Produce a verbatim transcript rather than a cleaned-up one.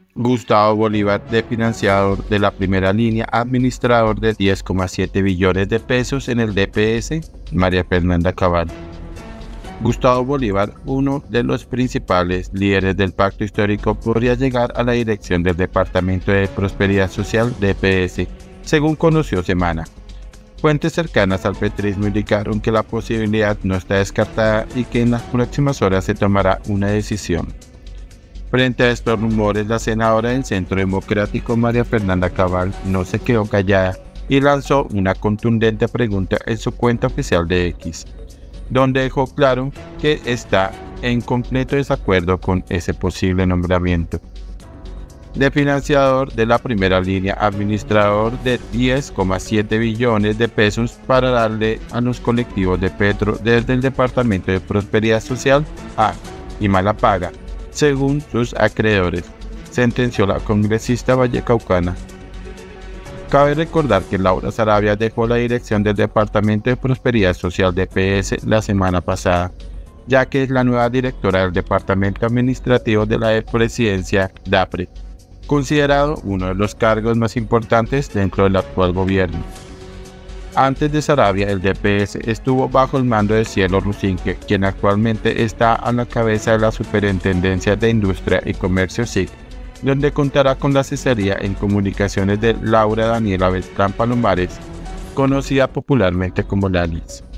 Gustavo Bolívar, de financiador de la primera línea, administrador de diez coma siete billones de pesos en el D P S, María Fernanda Cabal. Gustavo Bolívar, uno de los principales líderes del pacto histórico, podría llegar a la dirección del Departamento de Prosperidad Social D P S, según conoció Semana. Fuentes cercanas al petrismo indicaron que la posibilidad no está descartada y que en las próximas horas se tomará una decisión. Frente a estos rumores, la senadora del Centro Democrático María Fernanda Cabal no se quedó callada y lanzó una contundente pregunta en su cuenta oficial de X, donde dejó claro que está en completo desacuerdo con ese posible nombramiento. De financiador de la primera línea, administrador de diez coma siete billones de pesos para darle a los colectivos de Petro desde el Departamento de Prosperidad Social a y mala paga, según sus acreedores, sentenció la congresista vallecaucana. Cabe recordar que Laura Saravia dejó la dirección del Departamento de Prosperidad Social D P S la semana pasada, ya que es la nueva directora del Departamento Administrativo de la Presidencia DAPRE, considerado uno de los cargos más importantes dentro del actual gobierno. Antes de Saravia, el D P S estuvo bajo el mando de Cielo Rusinque, quien actualmente está a la cabeza de la Superintendencia de Industria y Comercio S I C, donde contará con la asesoría en comunicaciones de Laura Daniela Beltrán Palomares, conocida popularmente como Lalis.